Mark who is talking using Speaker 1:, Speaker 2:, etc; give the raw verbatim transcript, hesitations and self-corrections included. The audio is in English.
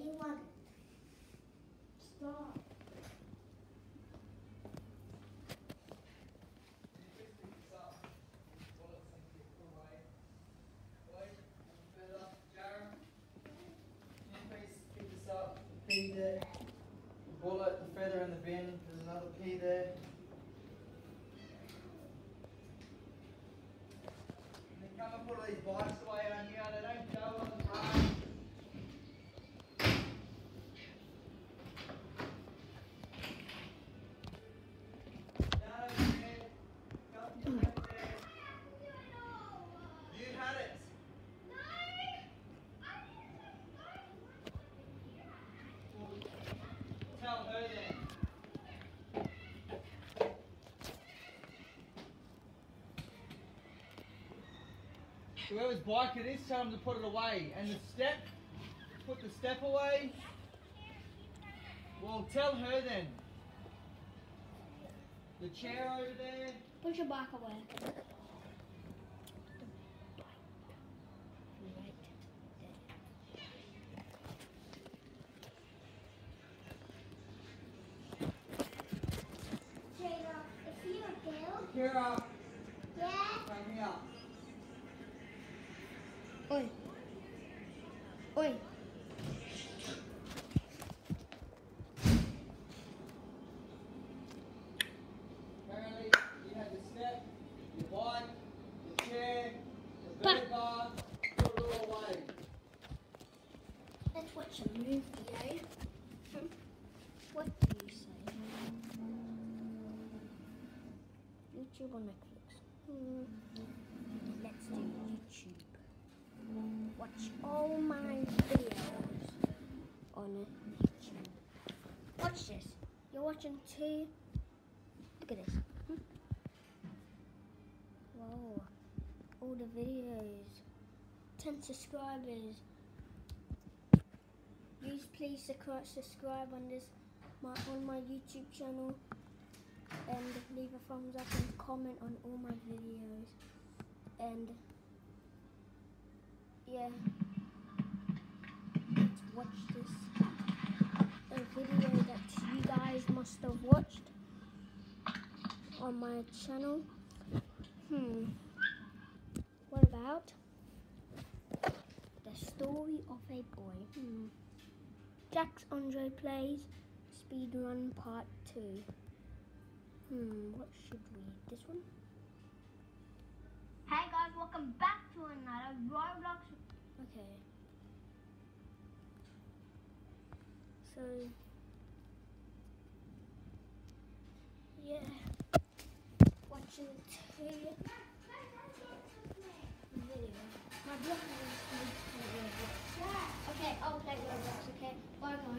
Speaker 1: want it. Stop.
Speaker 2: Key there, the bullet, the feather in the bin, there's another key there. And then come and put all these bikes away around here, they don't go on the road. Down over there, come to the left there. You had it. Tell her then. Whoever's bike it is, tell them to put it away. And the step, put the step away. Well, tell her then. The chair over there.
Speaker 1: Put your bike away.
Speaker 2: Kira,
Speaker 1: Yeah.
Speaker 2: come here.
Speaker 1: Oi. Oi.
Speaker 2: Apparently, you had the step, your bike, the chair, the
Speaker 1: Bah.
Speaker 2: bird bar, put it all away.
Speaker 1: Let's watch a movie, eh? Hmm. What do you say? YouTube or Netflix? Hmm. Let's do YouTube. Watch all my videos on YouTube. Watch this. You're watching two. Look at this. Hmm. Whoa. All the videos. ten subscribers. Please, please subscribe on this my on my YouTube channel and leave a thumbs up and comment on all my videos. And yeah, let's watch this a video that you guys must have watched on my channel. Hmm. What about the story of a boy? Hmm. Jax Andre Plays Speedrun Part two. Hmm, what should we read? This one?
Speaker 3: Hey guys, welcome back to another Roblox.
Speaker 1: Okay. So, yeah. Watching two video. My block is okay, I'll play Roblox, okay? Bye guys.